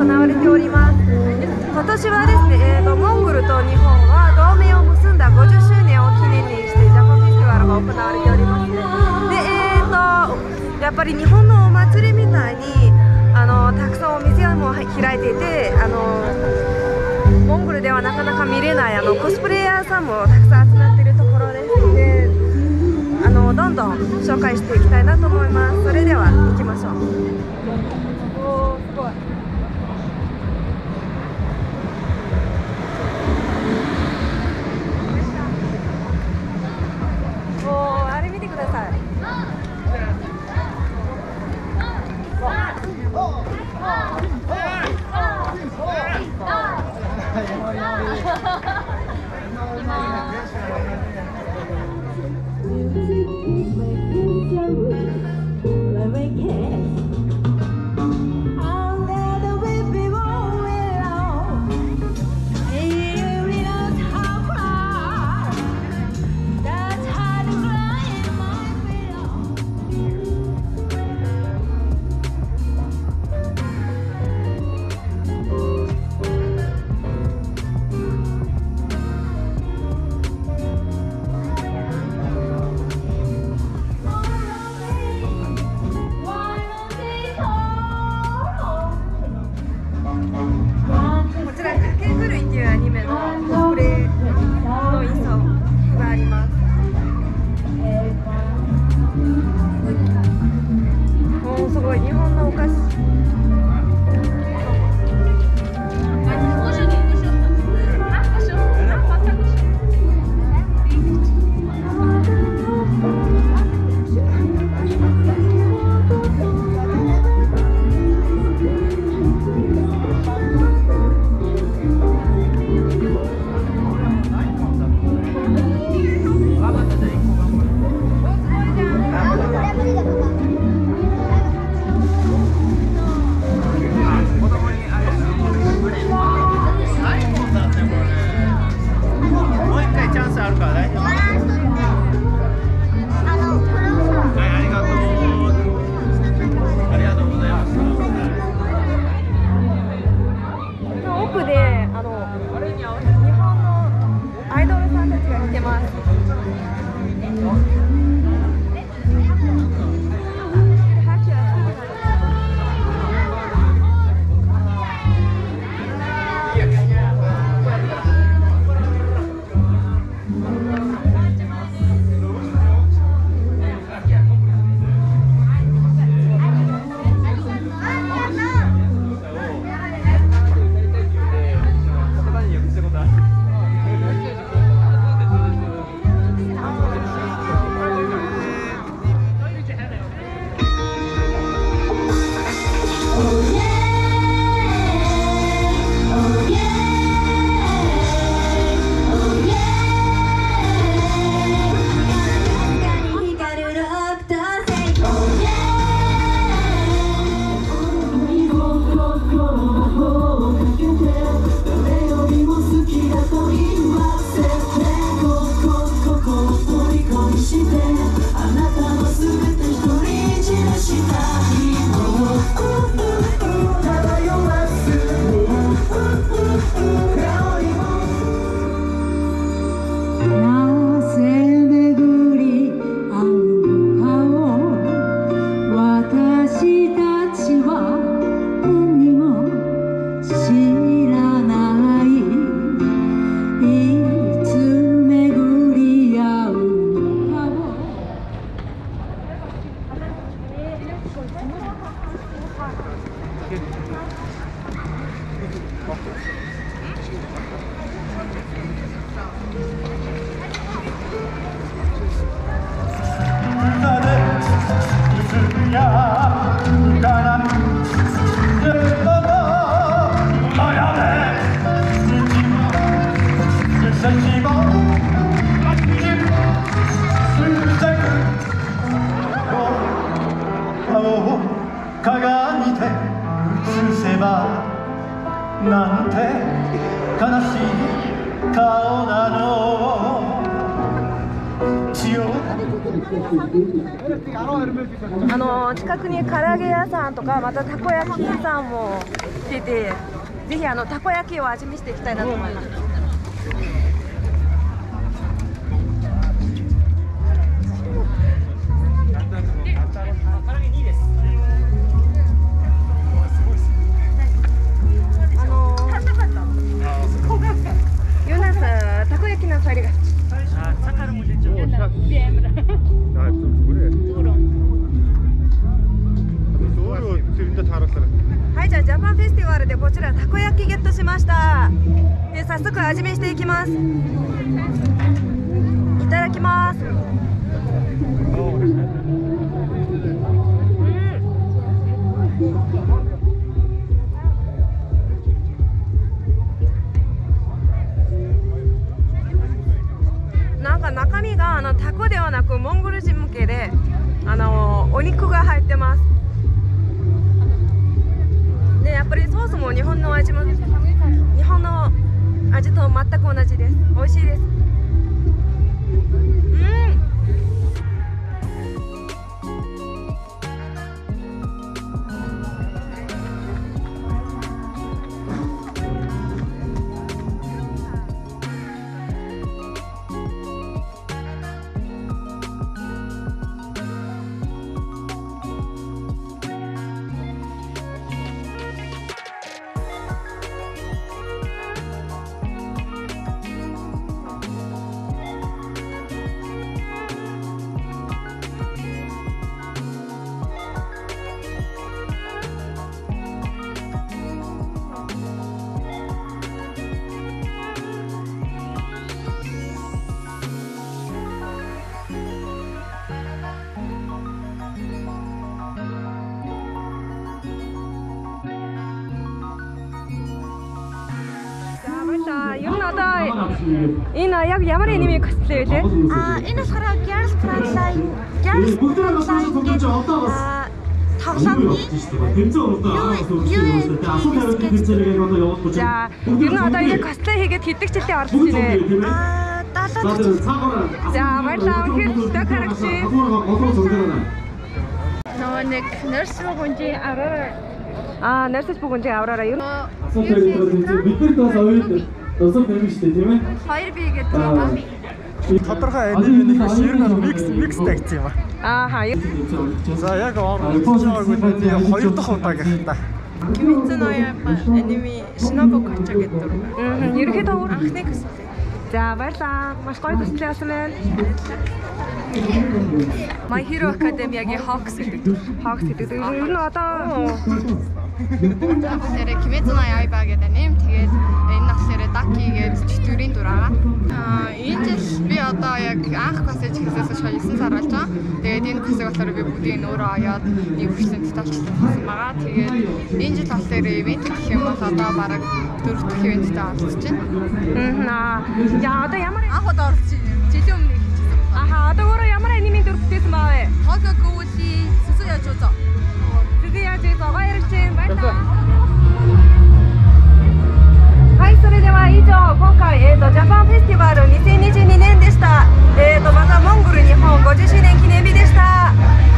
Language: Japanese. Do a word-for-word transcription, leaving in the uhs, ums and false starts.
われております。今年はですね、えーと、モンゴルと日本は同盟を結んだごじゅっしゅうねんを記念にしてジャパンフェスティバルが行われております。で、えーと、やっぱり日本のお祭りみたいにあのたくさんお店も開いていて、あのモンゴルではなかなか見れないあのコスプレイヤーさんもたくさん集まっているところですので、あのどんどん紹介していきたいなと思います。それでは行きましょう。おー、すごい。おー、あれ見てください。 鏡で映せばなんて悲しい顔なの。小あの近くに唐揚げ屋さんとかまたたこ焼き屋さんも出て、ぜひあのたこ焼きを味見していきたいなと思います。あのユナさたこ焼きのサリがはい、じゃあジャパンフェスティバルでこちらたこ焼きゲットしました。で早速味見していきます。いただきます。なんか中身があのタコではなくモンゴル人向けで、あのお肉が入ってます。でやっぱりソースも日本の味も日本の味と全く同じです。美味しいです。うんЮу н одоо энэ яг ямар аниме косплей вэ? Аа энэ болохоор Girls Frontline Girls Frontline гэдэг тоглоомны За юу н одоо ингэ косплей хийгээд хэдэг жилийн орсон чинь вэ? Аа далаад жил. За баярлалаа. Үнэхээр харагчи. Нөгөө нэг nurse бүгүнжи авраа. Аа nurse бүгүнжи авраараа юу? Бидний бас оюут досол юм шүү дээ, тийм ээ? Хоёр бие гэдэг юм. Тодорхой анименых ер нь микс микс тагцсан юм аа. Ааха. За яг оролцож хоёр дахь удаа гэх та. Kimetsu no Yaiba аниме Shinobu Kocho гэдэг. Мм, ерөнхийдөө өөр Анхны косплей. За баярлалаа. Маш гоё косплей болсон байна. My Hero Academia-гийн Hawks гэдэг. Hawks гэдэг. Ер нь одоо Тэр Kimetsu no Yaiba гэдэг нэм тэгээд энэ насраа Daki гэдэг чөтгөрийн дураа. Аа энэ жил би одоо яг анх косэж хийсээс хойш9 сар болж байгаа. Тэгээд энэ косыг болохоор би бүгдийг өөрөө аяад нэг хүчлэн таталцсан байгаа. Тэгээд энэ жил болохоор ивент гэх юм бол одоо бараг дөрөв дэх ивенттэй оролцож байна. Аа. Яа одоо ямар Анх удаа оролцож байна. Жилийн өмнө хийчихсэн. Аха одоо өөрөө ямар аниме дөрөвтэйсэн баа вэ? Токио Гүүли Сүзүя Жузо. Сүзүя Жузо баярлалаа. Баярлалаа. はい、それでは以上、今回、えーと、ジャパンフェスティバルにせんにじゅうにねんでした。えーと、またモンゴル日本ごじゅっしゅうねん記念日でした。